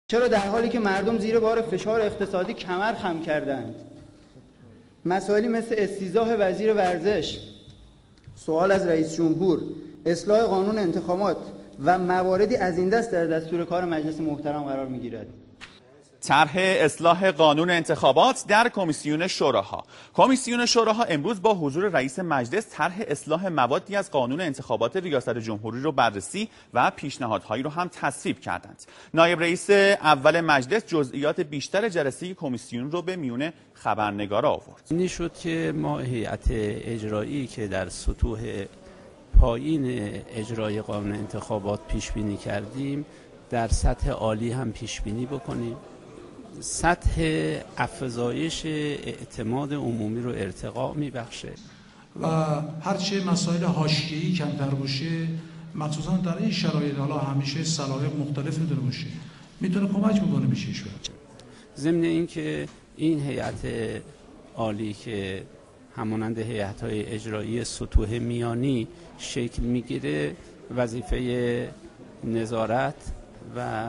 چرا در حالی که مردم زیر بار فشار اقتصادی کمر خم کردند، مسائلی مثل استیضاح وزیر ورزش، سوال از رئیس جمهور، اصلاح قانون انتخابات و مواردی از این دست در دستور کار مجلس محترم قرار می‌گیرد؟ طرح اصلاح قانون انتخابات در کمیسیون شوراها. کمیسیون شوراها امروز با حضور رئیس مجلس طرح اصلاح موادی از قانون انتخابات ریاست جمهوری رو بررسی و پیشنهادهایی رو هم تصویب کردند. نایب رئیس اول مجلس جزئیات بیشتر جلسه کمیسیون رو به میون خبرنگارا آورد. این شد که ما هیئت اجرایی که در سطوح پایین اجرای قانون انتخابات پیش بینی کردیم در سطح عالی هم پیش بینی بکنیم. سطح افزایش اعتماد عمومی رو ارتقا میبخشه و هرچه مسائل حاشیه‌ای کمتر باشه، مخصوصا در این شرایط حالا همیشه سلایق مختلف داره باشه، میتونه کمک بکنه به کشور. ضمن اینکه این هیئت عالی که همانند هیئت‌های اجرایی سطوح میانی شکل میگیره، وظیفه نظارت و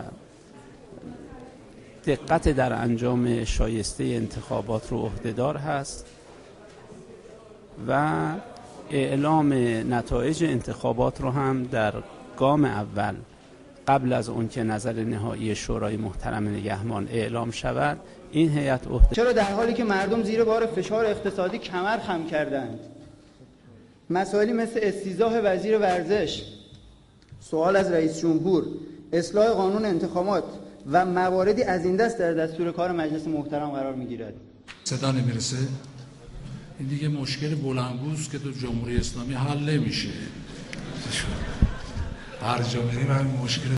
دقت در انجام شایسته انتخابات رو عهده‌دار هست و اعلام نتایج انتخابات رو هم در گام اول قبل از اون که نظر نهایی شورای محترم نگهبان اعلام شود این هیئت چرا در حالی که مردم زیر بار فشار اقتصادی کمر خم کردند، مسائلی مثل استیضاح وزیر ورزش، سوال از رئیس جمهور، اصلاح قانون انتخابات و مواردی از این دست در دستور کار مجلس محترم قرار می‌گیرد؟ صدا نمیرسه؟ این دیگه مشکل بلندگوست که تو جمهوری اسلامی حل نمیشه. هر جا بریم همین مشکل